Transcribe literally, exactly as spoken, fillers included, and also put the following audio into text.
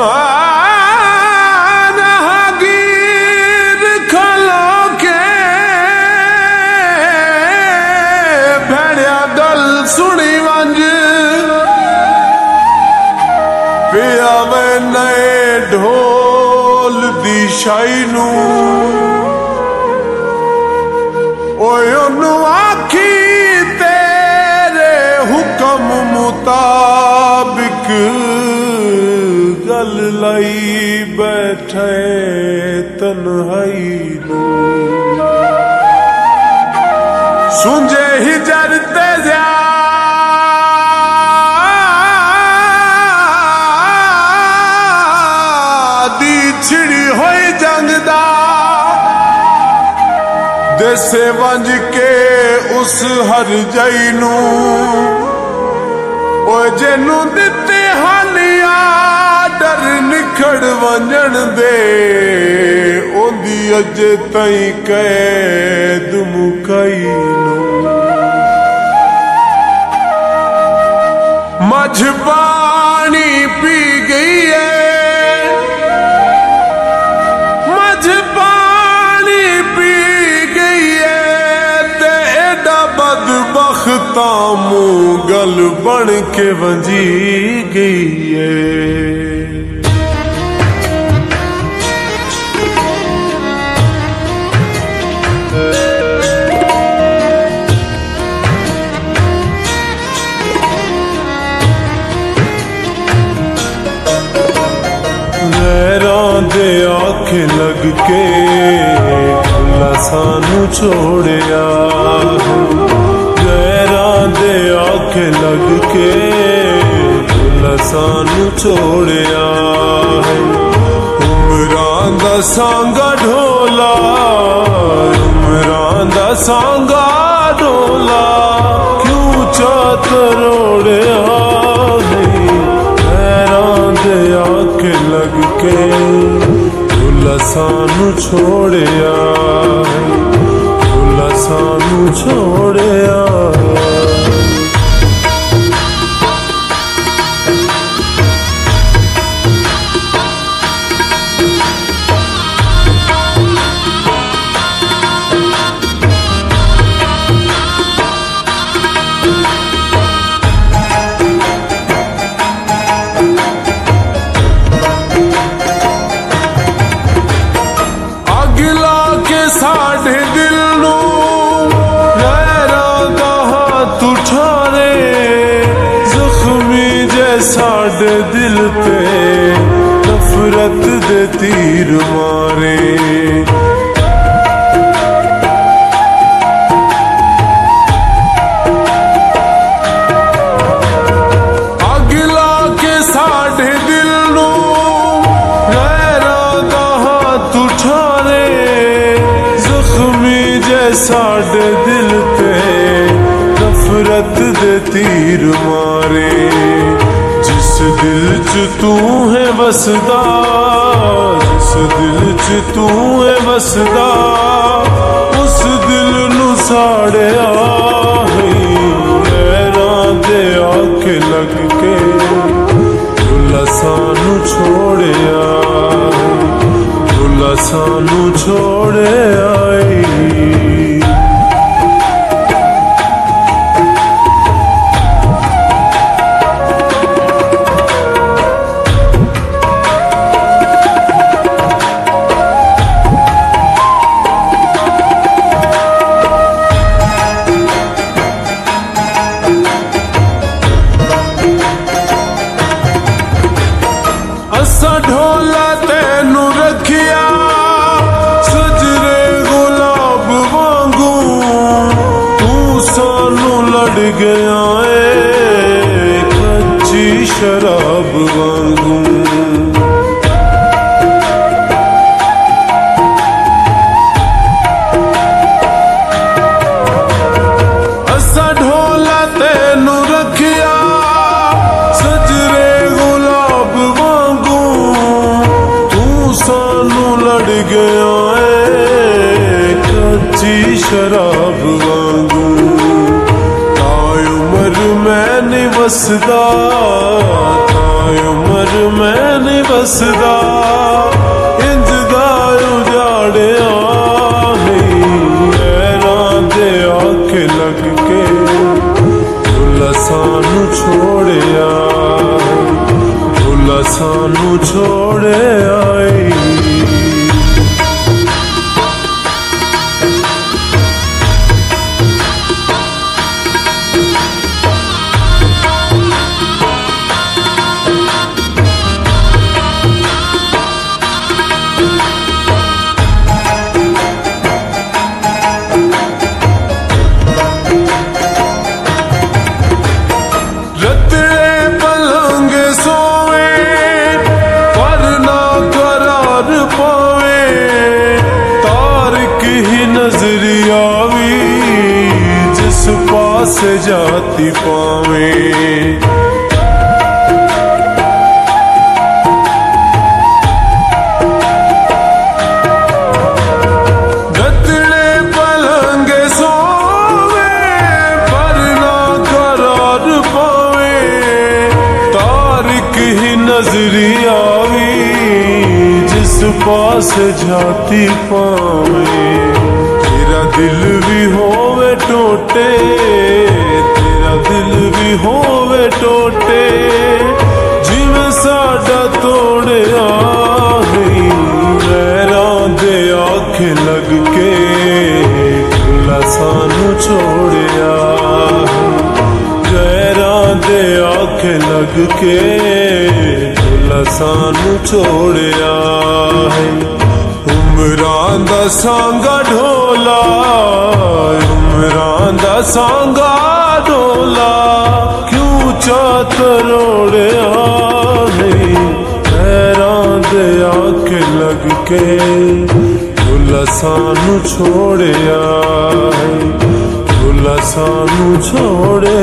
राहगीर खलो के भेड़िया गल सुनी वंज पिया वे नए ढोल दी शाई नू ओनू आखी तेरे हुक्म मुताबिक गल लाई बैठे तन्हाई नू सुंजे ही जरते जा दी छिड़ी होई जंग दा देसे वंज के उस हर जई नू ओ जेनू दिते हानिया डर निखड़ वंजन दे ओंदी अजे तई कैद मुकई नू मझ पानी पी गई है मझ पानी पी गई है ते एडा बदबख्ता मुंह गल बन के वंजी गई है दे आखे लग के अल्लाह सानू छोड़िया गैरां दे आखे लग के अल्लाह सानू छोड़िया उमरां दा सांगा ढोला उमरां दा सांगा ढोला क्यों चातरोड़िया गैरां दे आखे लग के सानू छोड़िया सानू छोड़िया साढ़े दिल नू गैरां दा हाथ उठाने जख्मी जे साढ़े दिल पे नफरत दे तीर मारे अगला के साढ़े दिल नू गैरां दा हाथ उठाने साढ़े दिल पे नफरत दे तीर मारे जिस दिल च तू है बसदा जिस दिल च तू है बसदा उस दिल नू साड़िया गैरां दे आखे लग के भुला सानू छोड़िया भुला सानू छोड़िया असा ढोला तेनू रखिया सजरे गुलाब वांगू तू सानू लड़ गया है कच्ची शराब वांगू असा ढोला तेनू रखिया सजरे गुलाब सानू लड़ गया है कच्ची शराब वांगू ताई उमर मैं नहीं बसदा। उमर मैं नहीं बसदा इंज दा उजाड़िया ऐरां दे आख लग के भुला सानू छोड़िया भुला सानू छोड़े आई। से जाती पावे गतड़े पलंगे सोवे पर ना करार पावे तारिक ही नजरी आवी जिस पास जाती पावे। तेरा दिल भी होवे टोटे तेरा दिल भी होवे टोटे जिवें साडा तोड़िया ऐरां दे आख लग के भुला सानू छोड़िया ऐरां दे आख लग के भुला सानू छोड़िया। उमरां दा सांगा ढोला उमरां दा सांगा ढोला क्यों चात रोड़िया ऐरां दे आख लग के भुला सानू छोड़िया भुला सानू छोड़े